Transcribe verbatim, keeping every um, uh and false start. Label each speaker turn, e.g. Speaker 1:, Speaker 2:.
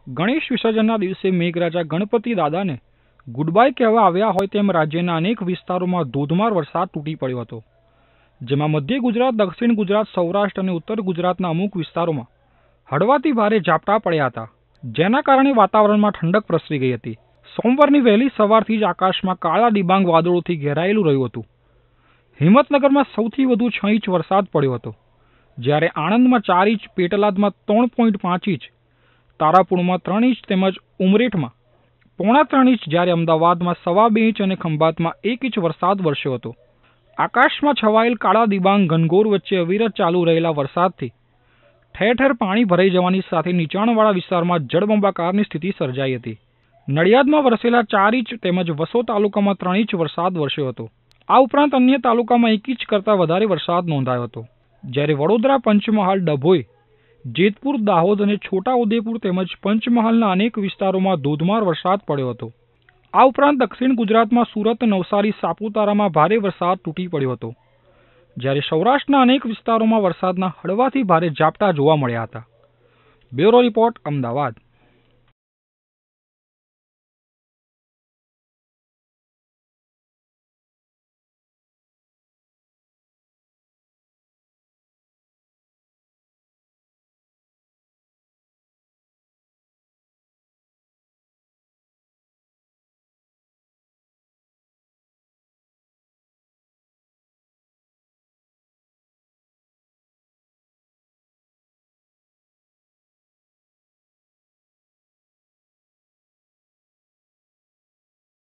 Speaker 1: ગણેશ વિસર્જનના દિવસે મેઘરાજા ગણપતિ દાદાને ગુડ બાય કહેવા આવ્યા હોય તેમ રાજ્યના અનેક વિસ્તારોમાં ધોધમાર વરસાદ તૂટી પડ્યો હતો, જેમાં મધ્ય ગુજરાત, દક્ષિણ ગુજરાત, સૌરાષ્ટ્ર અને ઉત્તર ગુજરાતના અમુક વિસ્તારોમાં હળવાથી ભારે ઝાપટા પડ્યા હતા, જેના કારણે વાતાવરણમાં ઠંડક પ્રસરી ગઈ હતી. સોમવારની વહેલી સવારથી જ આકાશમાં કાળા ડિબાંગ વાદળોથી ઘેરાયેલું રહ્યું હતું. હિંમતનગરમાં સૌથી વધુ છ ઇંચ વરસાદ પડ્યો હતો, જ્યારે આણંદમાં ચાર ઇંચ, પેટલાદમાં ત્રણ પોઈન્ટ પાંચ ઇંચ, તારાપુરમાં ત્રણ ઇંચ તેમજ ઉમરેઠમાં પોણા ત્રણ ઇંચ, જ્યારે અમદાવાદમાં સવા બે ઇંચ અને ખંભાતમાં એક ઇંચ વરસાદ વરસ્યો હતો. આકાશમાં છવાયેલ કાળા દિબાંગ ઘનઘોર વચ્ચે અવિરત ચાલુ રહેલા વરસાદથી ઠેર ઠેર પાણી ભરાઈ જવાની સાથે નીચાણવાળા વિસ્તારમાં જળબંબાકારની સ્થિતિ સર્જાઈ હતી. નડિયાદમાં વરસેલા ચાર ઇંચ તેમજ વસો તાલુકામાં ત્રણ ઇંચ વરસાદ વરસ્યો હતો. આ ઉપરાંત અન્ય તાલુકામાં એક ઇંચ કરતાં વધારે વરસાદ નોંધાયો હતો, જ્યારે વડોદરા, પંચમહાલ, ડભોઈ, જેતપુર, દાહોદ અને છોટાઉદેપુર તેમજ પંચમહાલના અનેક વિસ્તારોમાં ધોધમાર વરસાદ પડ્યો હતો. આ ઉપરાંત દક્ષિણ ગુજરાતમાં સુરત, નવસારી, સાપુતારામાં ભારે વરસાદ તૂટી પડ્યો હતો, જ્યારે સૌરાષ્ટ્રના અનેક વિસ્તારોમાં વરસાદના હળવાથી ભારે ઝાપટા જોવા મળ્યા હતા. Bureau report, Ahmedabad.